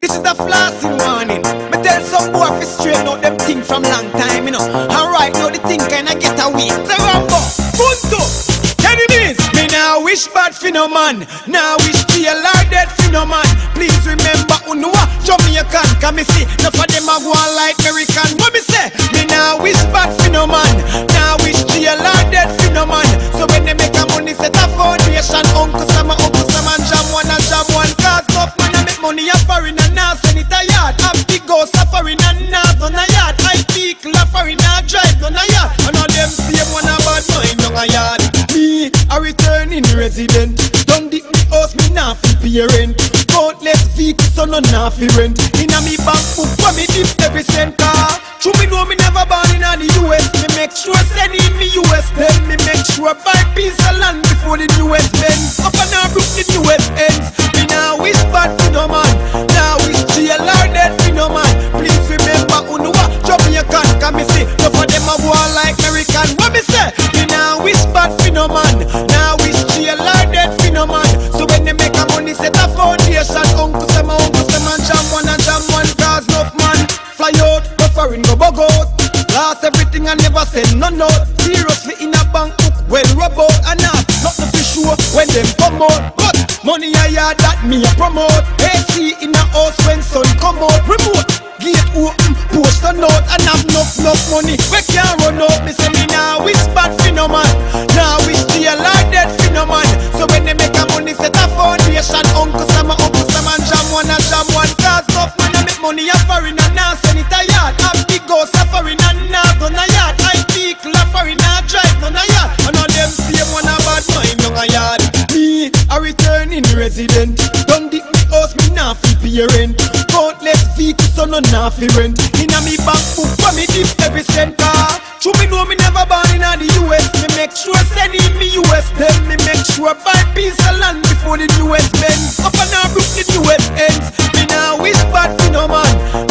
This is the flossing warning. Me tell some boy fi straighten out them thing from long time, you know. And right now the thing kinda get away. Say Rambo, Bunto, enemies. Me now wish bad fi no man. Now wish jail or dead fi no man. Please remember Unua, Jamaican. Can me see enough of them a go on like American. What me say? Me now wish bad fi no man. Now wish jail or dead fi no man. So when they make a money set a foundation, Uncle Sam and Jam one and Jam one. Cause enough man a make money a foreign and now send it a yard. I'm big go suffering and now on a yard. I speak la foreign and drive on a yard. And all them same one a bad mind on a yard. Me a returning resident. Don't dip me house me now fi parent. Countless vehicles so no now fi rent. Inna me bank book for me dip every cent car. True me know me never born in the US. Me make sure send in me US. Then me make sure buy piece of land before the US bends. Up and I broke the US ends. Me now wish bad for no man. Now wish jail or dead for no man. Please remember Unua, Jamaican. Can me see enough of them a go on like American. What me say? Me now wish bad for no man. Now wish jail or dead for no man. So when they make a money set a foundation, Uncle Sam and Jam one and Jam one. Cause enough man fly out, go foreign, go bug out. Lost everything and never send no note. Serious fi in a bank book, well rub out and not nothing for sure when them come out. But money a yard that me a promote. AC in a house when sun come out. Remote, gate open, post a note. And have enough money, we can't run out. Me say me now wish bad fi no man. Now wish jail or dead fi no man. So when they make a money set a foundation, Uncle Sam and Jam one and Jam one. Cause enough man a make money a foreign and now send it a yard. Have big go suffering and now on a yard. I speak la foreign and drive on a yard. And all them same one a bad mind on a yard. Me a returning resident. Don't dip me house me now fi parent. Countless vehicles so no now fi rent. Inna me bank book for me dip every cent car. True me know me never born in the US. Me make sure send in me US. Then me make sure buy piece of land before the US bends. Up and I broke the US ends. Me now wish bad for no man.